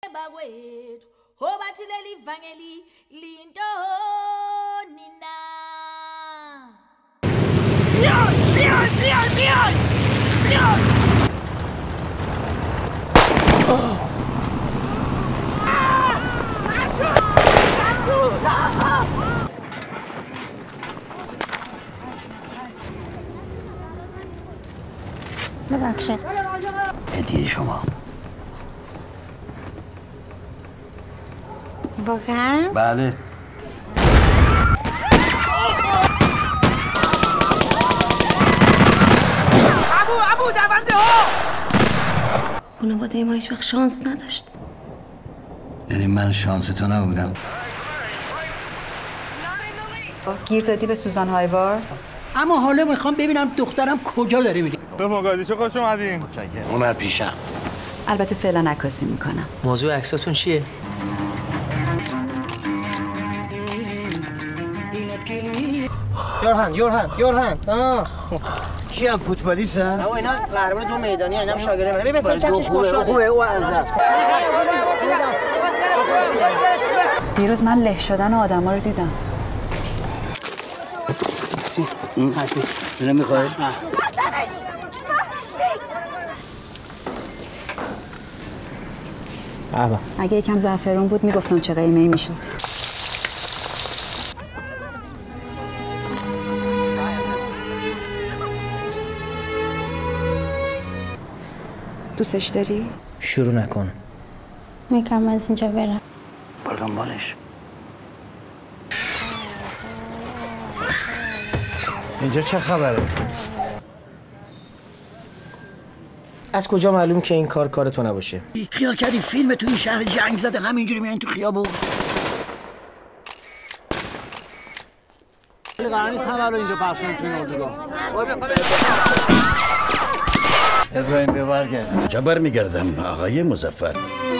bakwethu obathi leli vangeli linto nina ببخشید هدیه شما واقعا؟ بله ابو دونده ها خانواده ما هیچ وقت شانس نداشت. یعنی من شانس تو نبودم. گیر دادی به سوزان هایوار؟ اما حالا میخوام ببینم دخترم کجا داره میره. به مقایسه خوش اومدین. اومد پیشم. البته فعلا عکاسی میکنم. موضوع عکساتون چیه؟ یورهن کی هم فوتبالیستن؟ نه اینا قهرمان دو میدانی اینم شاگرد منه. ببین مثلا کفشش خوشحاله. خوبه او از دیروز من له شدن آدما رو دیدم. هستی اینو میخوای؟ اگه یکم زعفرون بود میگفتم چه قیمه‌ای میشد. دوستش داری؟ شروع نکن. میگم از اینجا برم. برو دنبالش. اینجا چه خبره؟ از کجا معلوم که این کار تو نباشه؟ خیال کردی فیلم تو این شهر جنگ زده همینجوری میان تو خیابون؟ قرار نیست همه رو اینجا پخش کنیم تو این اردوگاه. ابراهیم ببرگرد. کجا برمیگردم آقای مظفر؟